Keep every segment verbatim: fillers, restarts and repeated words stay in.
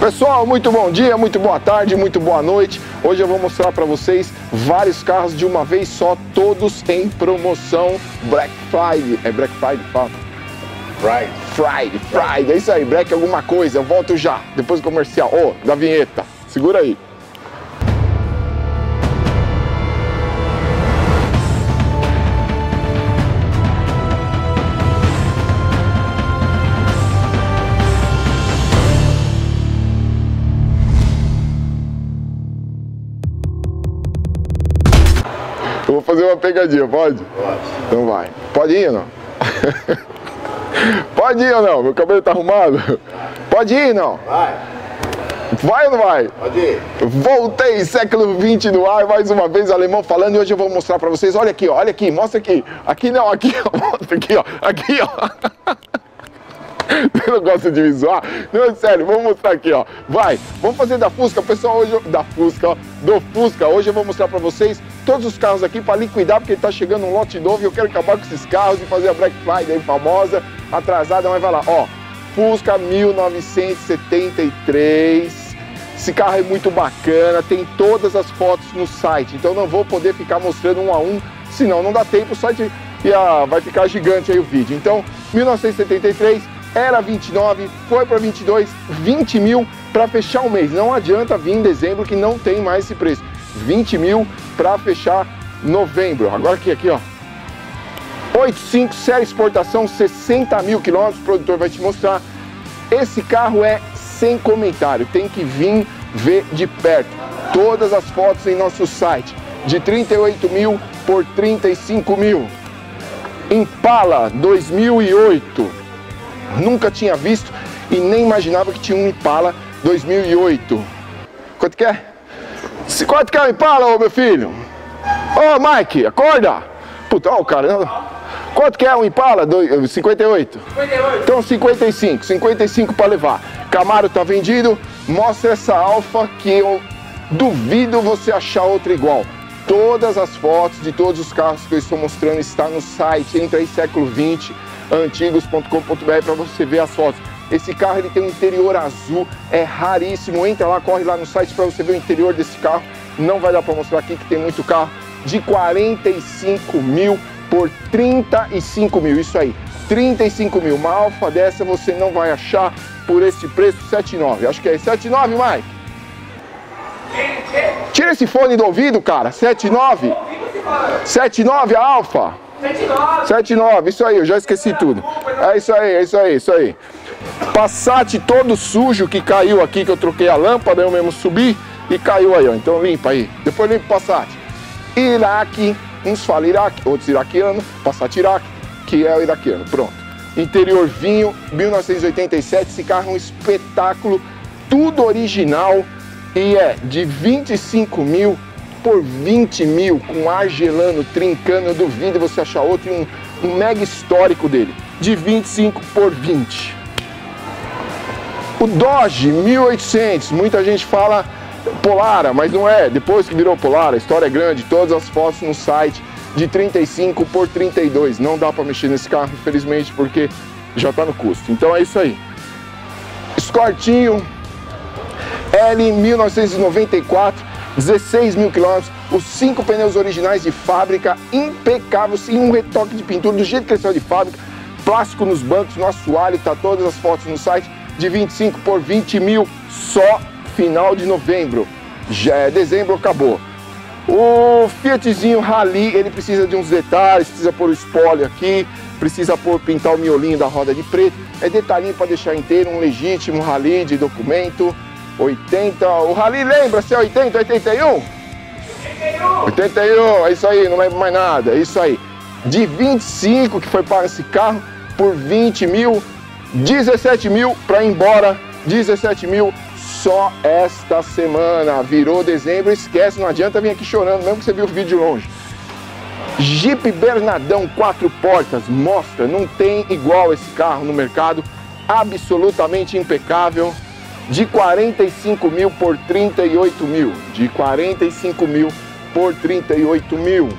Pessoal, muito bom dia, muito boa tarde, muito boa noite. Hoje eu vou mostrar para vocês vários carros de uma vez só, todos em promoção Black Friday. É Black Friday, fala? Friday. Friday, Friday, é isso aí, Black alguma coisa. Eu volto já, depois do comercial. Ô, oh, da vinheta, segura aí. Eu vou fazer uma pegadinha, pode? Pode. Então vai. Pode ir ou não? Pode ir ou não? Meu cabelo tá arrumado? Pode ir ou não? Vai. Vai ou não vai? Pode ir. Voltei, século vinte no ar, mais uma vez, alemão falando, e hoje eu vou mostrar pra vocês, olha aqui, ó, olha aqui, mostra aqui. Aqui não, aqui, ó, mostra aqui, ó, aqui, ó. Eu não gosto de me zoar? Não, é sério, vamos mostrar aqui, ó. Vai, vamos fazer da Fusca, pessoal, hoje, eu, da Fusca, ó, do Fusca. Hoje eu vou mostrar pra vocês todos os carros aqui pra liquidar, porque tá chegando um lote novo e eu quero acabar com esses carros e fazer a Black Friday famosa, atrasada, mas vai lá, ó. Fusca mil novecentos e setenta e três. Esse carro é muito bacana, tem todas as fotos no site, então não vou poder ficar mostrando um a um, senão não dá tempo, o site ia, vai ficar gigante aí o vídeo. Então, mil novecentos e setenta e três, era vinte e nove, foi para vinte e dois, vinte mil para fechar o mês. Não adianta vir em dezembro que não tem mais esse preço. vinte mil para fechar novembro. Agora aqui, aqui, ó. oitenta e cinco, série exportação, sessenta mil quilômetros, o produtor vai te mostrar. Esse carro é sem comentário, tem que vir ver de perto. Todas as fotos em nosso site, de trinta e oito mil por trinta e cinco mil. Impala dois mil e oito. Nunca tinha visto e nem imaginava que tinha um Impala dois mil e oito. Quanto que é? Quanto que é o Impala, ô meu filho? Ô Mike, acorda! Puta, ó o cara. Quanto que é o Impala? cinquenta e oito? cinquenta e oito. Então cinquenta e cinco, cinquenta e cinco para levar. Camaro tá vendido. Mostra essa Alfa que eu duvido você achar outra igual. Todas as fotos de todos os carros que eu estou mostrando está no site. Entra aí, século vinte. antigos ponto com ponto br para você ver as fotos. Esse carro ele tem um interior azul, é raríssimo. Entra lá, corre lá no site para você ver o interior desse carro. Não vai dar para mostrar aqui que tem muito carro. De quarenta e cinco mil por trinta e cinco mil, isso aí, trinta e cinco mil. Uma Alfa dessa você não vai achar por esse preço, sete e nove. Acho que é sete e nove, Mike. Tira esse fone do ouvido, cara. sete e nove. sete e nove a Alfa. sete e nove, isso aí, eu já esqueci tudo. É isso aí, é isso aí, isso aí. Passat todo sujo que caiu aqui, que eu troquei a lâmpada, eu mesmo subi e caiu aí, ó. Então limpa aí. Depois limpa o Passat. Iraque, uns falam Iraque, outros iraquiano, Passat Iraque, que é o iraquiano, pronto. Interior vinho, mil novecentos e oitenta e sete, esse carro é um espetáculo, tudo original e é de vinte e cinco mil por vinte mil, com ar gelando, trincando. Eu duvido você achar outro, um, um mega histórico dele, de vinte e cinco por vinte. O Dodge mil e oitocentos, muita gente fala Polara, mas não é, depois que virou Polara, a história é grande, todas as fotos no site, de trinta e cinco por trinta e dois, não dá para mexer nesse carro, infelizmente, porque já está no custo. Então é isso aí. Escortinho L mil novecentos e noventa e quatro, dezesseis mil quilômetros, os cinco pneus originais de fábrica, impecável, sem um retoque de pintura, do jeito que eles são de fábrica, plástico nos bancos, no assoalho, tá todas as fotos no site, de vinte e cinco por vinte mil, só final de novembro, já é dezembro, acabou. O Fiatzinho Rally, ele precisa de uns detalhes, precisa pôr o spoiler aqui, precisa pôr, pintar o miolinho da roda de preto, é detalhinho para deixar inteiro, um legítimo Rally de documento. oitenta, o Rally lembra se é oitenta, oitenta e um? oitenta e um, é isso aí, não lembro mais nada, é isso aí. De vinte e cinco que foi para esse carro, por vinte mil, dezessete mil para ir embora, dezessete mil só esta semana. Virou dezembro, esquece, não adianta vir aqui chorando, mesmo que você viu o vídeo longe. Jeep Bernardão quatro portas, mostra, não tem igual esse carro no mercado, absolutamente impecável. De quarenta e cinco mil por trinta e oito mil, de quarenta e cinco mil por trinta e oito mil.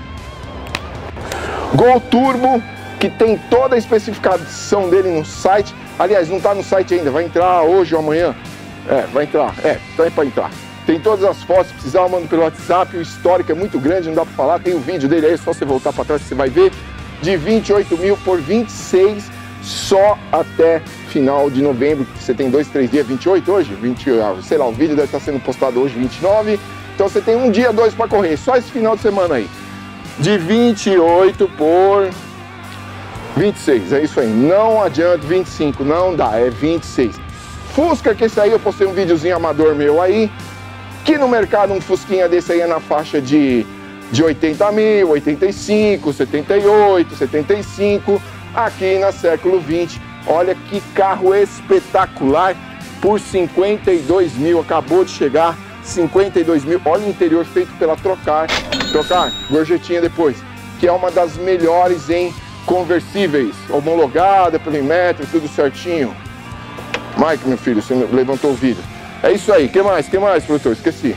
Gol Turbo, que tem toda a especificação dele no site, aliás, não está no site ainda, vai entrar hoje ou amanhã. É, vai entrar. É, então é pra entrar. Tem todas as fotos, se precisar eu mando pelo WhatsApp, o histórico é muito grande, não dá pra falar, tem o vídeo dele aí, é só você voltar pra trás que você vai ver, de vinte e oito mil por vinte e seis, só até final de novembro, você tem dois, três dias, vinte e oito hoje, vinte, sei lá, o vídeo deve estar sendo postado hoje, vinte e nove, então você tem um dia, dois pra correr, só esse final de semana aí, de vinte e oito por vinte e seis, é isso aí, não adianta vinte e cinco, não dá, é vinte e seis. Fusca, que esse aí eu postei um videozinho amador meu aí, que no mercado um Fusquinha desse aí é na faixa de, de oitenta mil, oitenta e cinco, setenta e oito, setenta e cinco, aqui na século vinte, olha que carro espetacular, por cinquenta e dois mil, acabou de chegar, cinquenta e dois mil, olha o interior feito pela Trocar, Trocar, gorjetinha depois, que é uma das melhores em conversíveis, homologada pelo Inmetro, tudo certinho. Mike, meu filho, você levantou o vídeo. É isso aí, o que mais? O que mais, produtor? Esqueci.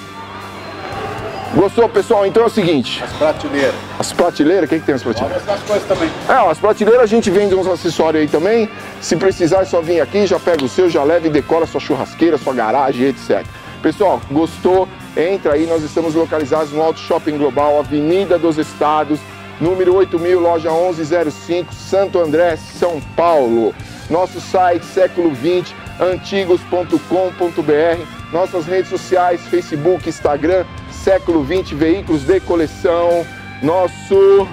Gostou, pessoal? Então é o seguinte. As prateleiras. As prateleiras? O que, que tem as prateleiras? As coisas também. É, as prateleiras a gente vende uns acessórios aí também. Se precisar é só vir aqui, já pega o seu, já leva e decora sua churrasqueira, sua garagem, etcétera. Pessoal, gostou? Entra aí, nós estamos localizados no Auto Shopping Global, Avenida dos Estados, número oito mil, loja onze zero cinco, Santo André, São Paulo. Nosso site século vinte antigos ponto com ponto br, nossas redes sociais, Facebook, Instagram, século vinte Veículos de Coleção, nosso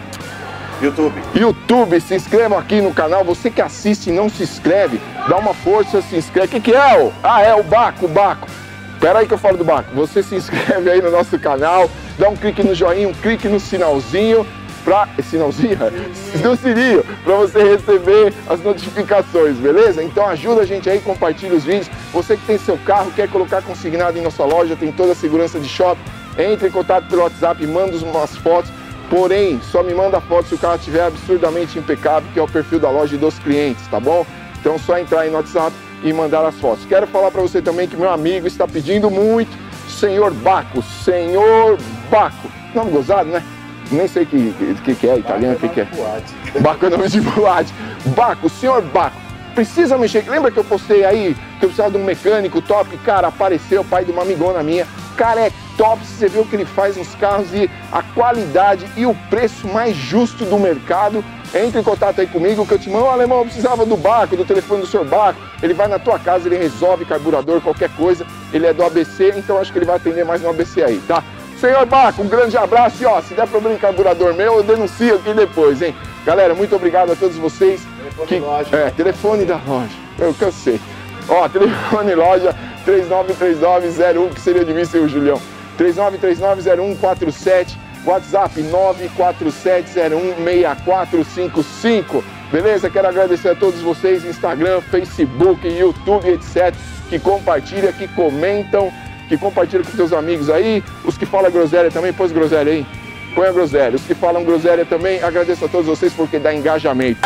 YouTube. YouTube, se inscrevam aqui no canal, você que assiste e não se inscreve, dá uma força, se inscreve. O que, que é? O? Ah, é o Baco, o Baco. Espera aí que eu falo do Baco. Você se inscreve aí no nosso canal, dá um clique no joinha, um clique no sinalzinho, pra, sinalzinho? Do sininho, para você receber as notificações, beleza? Então ajuda a gente aí, compartilha os vídeos. Você que tem seu carro, quer colocar consignado em nossa loja, tem toda a segurança de shopping, entre em contato pelo WhatsApp, manda umas fotos, porém, só me manda foto se o carro estiver absurdamente impecável, que é o perfil da loja e dos clientes, tá bom? Então só entrar aí no WhatsApp e mandar as fotos. Quero falar para você também que meu amigo está pedindo muito, Senhor Baco, Senhor Baco, nome gozado, né? Nem sei o que, que, que é italiano, o que, que é. Baco é nome de boate. Baco, senhor Baco, precisa mexer. Lembra que eu postei aí que eu precisava de um mecânico top? Cara, apareceu o pai de uma amigona minha. Cara, é top. Você vê o que ele faz nos carros e a qualidade e o preço mais justo do mercado. Entre em contato aí comigo que eu te mando. Oh, alemão, eu precisava do Baco, do telefone do senhor Baco. Ele vai na tua casa, ele resolve carburador, qualquer coisa. Ele é do A B C, então acho que ele vai atender mais no A B C aí, tá? Senhor Baco, um grande abraço e ó, se der problema em carburador meu, eu denuncio aqui depois, hein? Galera, muito obrigado a todos vocês. Telefone que, loja. É, telefone da loja, eu cansei. Ó, telefone loja três nove três nove zero um, que seria de mim sem o Julião. três nove três nove zero um quatro sete, WhatsApp nove quatro sete zero um seis quatro cinco cinco. Beleza? Quero agradecer a todos vocês, Instagram, Facebook, YouTube, etcétera, que compartilham, que comentam, que compartilha com seus amigos aí, os que falam groselha também, põe groselha aí, põe a groselha, os que falam groselha também, agradeço a todos vocês porque dá engajamento.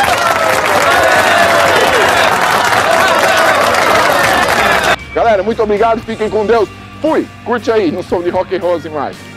Galera, muito obrigado, fiquem com Deus, fui, curte aí no som de rock and roll as imagens.